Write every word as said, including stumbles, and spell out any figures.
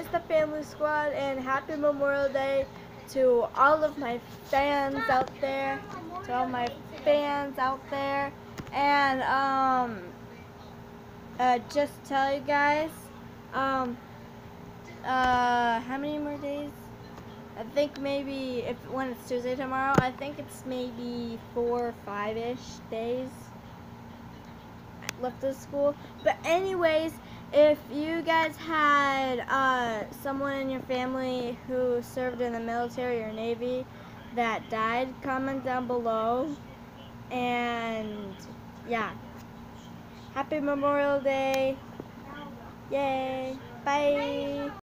the Family Squad, and happy Memorial Day to all of my fans out there, to all my fans out there, and um, uh, just tell you guys, um, uh, how many more days? I think maybe if when it's Tuesday tomorrow, I think it's maybe four or five-ish days left of school. But anyways, if you guys had uh, someone in your family who served in the military or Navy that died, comment down below. And yeah, happy Memorial Day. Yay. Bye.